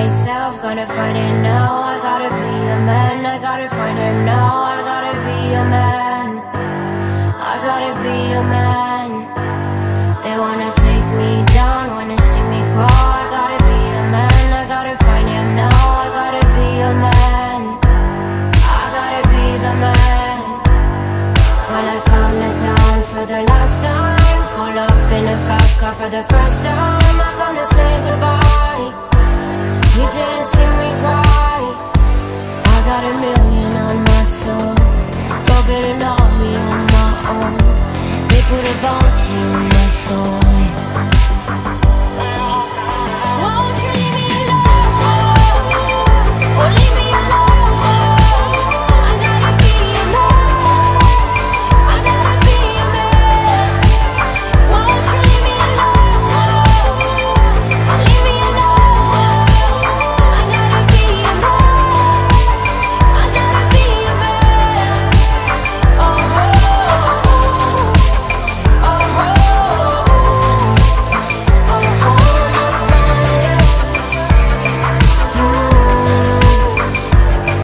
myself, gonna find it now. I gotta be a man, I gotta find it now. I gotta be a man, I gotta be a man.